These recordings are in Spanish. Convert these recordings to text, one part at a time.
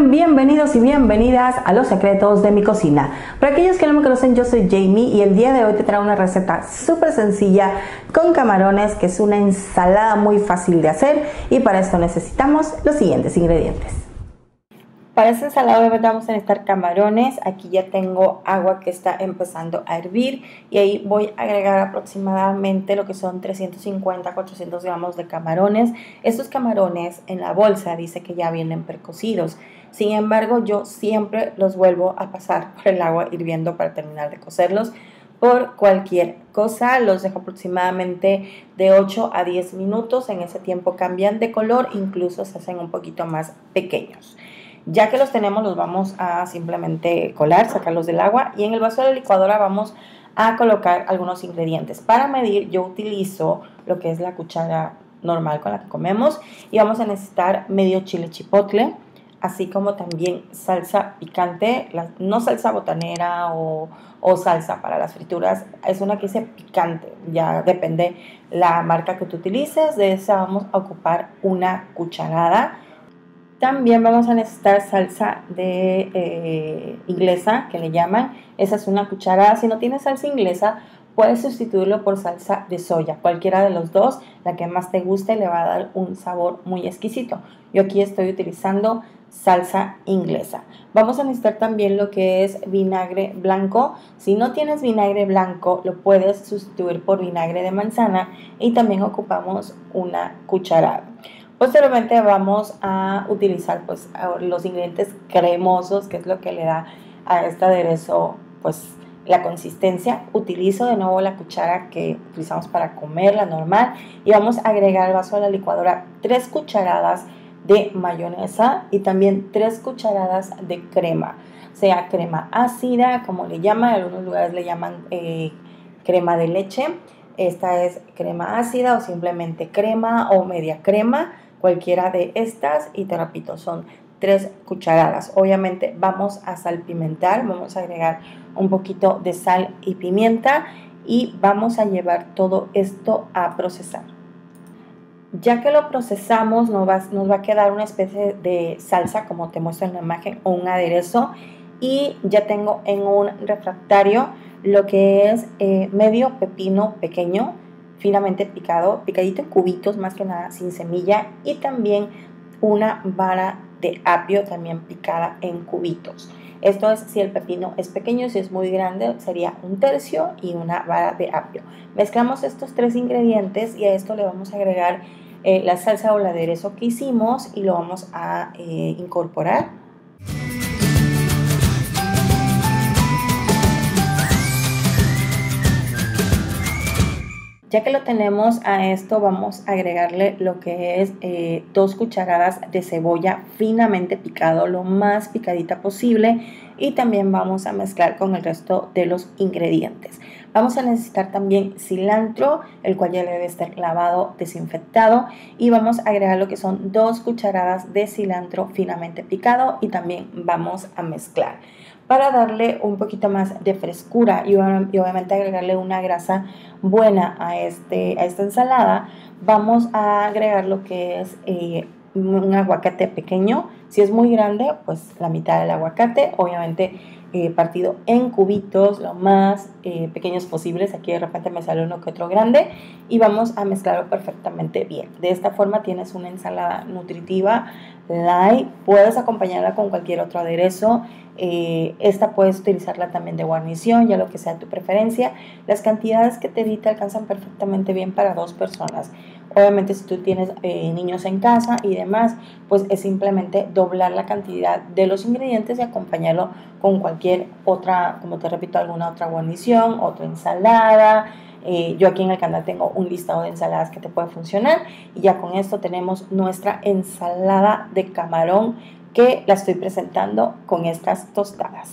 están? Bienvenidos y bienvenidas a Los Secretos de mi Cocina. Para aquellos que no me conocen, yo soy Jamie y el día de hoy te traigo una receta súper sencilla con camarones, que es una ensalada muy fácil de hacer, y para esto necesitamos los siguientes ingredientes. Para esta ensalada obviamente vamos a necesitar camarones. Aquí ya tengo agua que está empezando a hervir y ahí voy a agregar aproximadamente lo que son 350-400 gramos de camarones. Estos camarones en la bolsa dice que ya vienen precocidos. Sin embargo, yo siempre los vuelvo a pasar por el agua hirviendo para terminar de cocerlos. Por cualquier cosa, los dejo aproximadamente de 8 a 10 minutos. En ese tiempo cambian de color, incluso se hacen un poquito más pequeños. Ya que los tenemos, los vamos a simplemente colar, sacarlos del agua, y en el vaso de la licuadora vamos a colocar algunos ingredientes. Para medir yo utilizo lo que es la cuchara normal con la que comemos, y vamos a necesitar medio chile chipotle, así como también salsa picante, no salsa botanera o salsa para las frituras, es una que dice picante, ya depende la marca que tú utilices. De esa vamos a ocupar una cucharada. También vamos a necesitar salsa de inglesa, que le llaman. Esa es una cucharada. Si no tienes salsa inglesa, puedes sustituirlo por salsa de soya. Cualquiera de los dos, la que más te guste, le va a dar un sabor muy exquisito. Yo aquí estoy utilizando salsa inglesa. Vamos a necesitar también lo que es vinagre blanco. Si no tienes vinagre blanco, lo puedes sustituir por vinagre de manzana, y también ocupamos una cucharada. Posteriormente vamos a utilizar los ingredientes cremosos, que es lo que le da a este aderezo la consistencia. Utilizo de nuevo la cuchara que utilizamos para comer, la normal, y vamos a agregar al vaso de la licuadora 3 cucharadas de mayonesa y también 3 cucharadas de crema, sea crema ácida, como le llaman, en algunos lugares le llaman crema de leche. Esta es crema ácida o simplemente crema o media crema, cualquiera de estas, y te repito, son 3 cucharadas. Obviamente vamos a salpimentar, vamos a agregar un poquito de sal y pimienta, y vamos a llevar todo esto a procesar. Ya que lo procesamos, nos va a quedar una especie de salsa, como te muestro en la imagen, o un aderezo, y ya tengo en un refractario lo que es medio pepino pequeño, finamente picado, picadito en cubitos, más que nada sin semilla, y también una vara de apio también picada en cubitos. Esto es si el pepino es pequeño. Si es muy grande sería 1/3 y una vara de apio. Mezclamos estos 3 ingredientes y a esto le vamos a agregar la salsa o el aderezo que hicimos, y lo vamos a incorporar. Ya que lo tenemos a esto, vamos a agregarle lo que es 2 cucharadas de cebolla finamente picado, lo más picadita posible, y también vamos a mezclar con el resto de los ingredientes. Vamos a necesitar también cilantro, el cual ya debe estar lavado, desinfectado, y vamos a agregar lo que son 2 cucharadas de cilantro finamente picado, y también vamos a mezclar para darle un poquito más de frescura y obviamente agregarle una grasa buena a esta ensalada. Vamos a agregar lo que es un aguacate pequeño. Si es muy grande, pues la mitad del aguacate, obviamente partido en cubitos lo más pequeños posibles. Aquí de repente me sale uno que otro grande, y vamos a mezclarlo perfectamente bien. De esta forma tienes una ensalada nutritiva, light. Puedes acompañarla con cualquier otro aderezo. Esta puedes utilizarla también de guarnición, ya lo que sea tu preferencia. Las cantidades que te di te alcanzan perfectamente bien para 2 personas. Obviamente si tú tienes niños en casa y demás, pues es simplemente doblar la cantidad de los ingredientes y acompañarlo con cualquier otra, como te repito, alguna otra guarnición, otra ensalada. Yo aquí en el canal tengo un listado de ensaladas que te pueden funcionar, y ya con esto tenemos nuestra ensalada de camarón, que la estoy presentando con estas tostadas.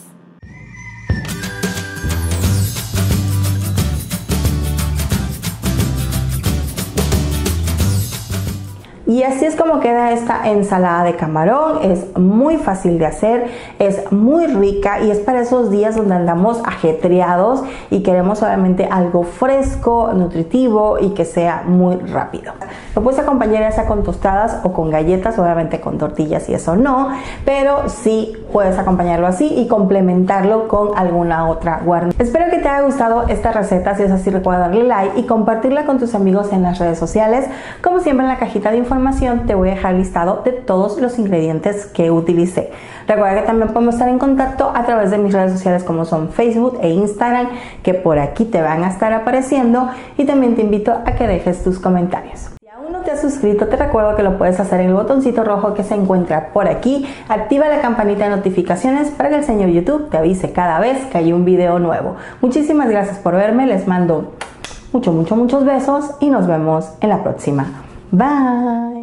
Y así es como queda esta ensalada de camarón. Es muy fácil de hacer, es muy rica y es para esos días donde andamos ajetreados y queremos obviamente algo fresco, nutritivo y que sea muy rápido. Lo puedes acompañar ya sea con tostadas o con galletas, obviamente con tortillas y eso no, pero sí puedes acompañarlo así y complementarlo con alguna otra guarnición. Espero que te haya gustado esta receta. Si es así, recuerda darle like y compartirla con tus amigos en las redes sociales. Como siempre, en la cajita de información te voy a dejar listado de todos los ingredientes que utilicé. Recuerda que también podemos estar en contacto a través de mis redes sociales como son Facebook e Instagram, que por aquí te van a estar apareciendo, y también te invito a que dejes tus comentarios. Si aún no te has suscrito, te recuerdo que lo puedes hacer en el botoncito rojo que se encuentra por aquí. Activa la campanita de notificaciones para que el señor YouTube te avise cada vez que hay un video nuevo. Muchísimas gracias por verme, les mando muchos besos y nos vemos en la próxima. Bye.